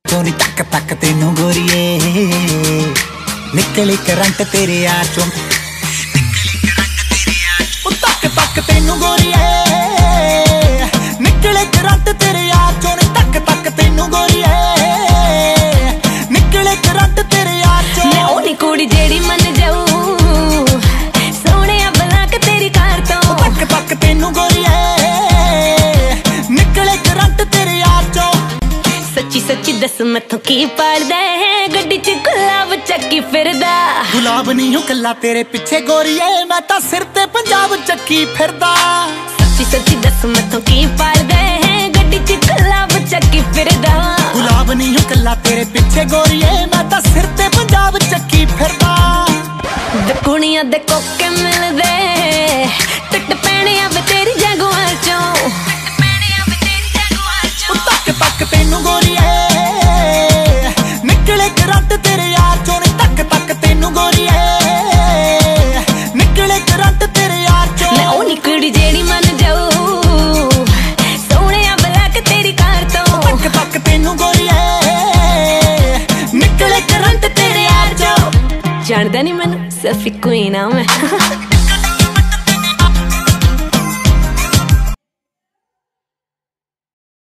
चों नी तक तक तेनू गोरीए निकले करंट तेरे यार चों तक तक तेनू गोरीए निकले करंट तेरे यार चों नी तक तक तेनू गोरीए निकले करंट तेरे यार चों मैं ओनी कुड़ी जेड़ी मन जाऊं सोने बला के तेरी कार तो तक तक तेनू गोरीए निकले करंट तेरे यार चों सच्ची सच्ची दस मैथों की पालदा है गड्डी च गुलाब चक्की फिरदा गुलाब नहीं हूं कल्ला तेरे पीछे गोरीए मैं तां सिर ते पंजाब चक्की फिरदा सच्ची सच्ची दस मैथों की पालदा है गड्डी च गुलाब चक्की फिरदा गुलाब नहीं हूं कल्ला तेरे पीछे गोरीए मैं तां सिर ते पंजाब चक्की फिरदा दे कुड़ियां दे कोके मिलदे टट पैणे आवे तेरी जगवार चों तक तक तेनू गोरीए निकले करंट तेरे यार चों नी तक तक तेनू गोरीए निकले करंट तेरे यार चों मैं ओनी कुड़ी जेड़ी मन जाऊं सोने बला के तेरी कार तो तक तक तेनू गोरीए निकले करंट तेरे यार चों जानदा नहीं मैनू सफी क्वीन आ मैं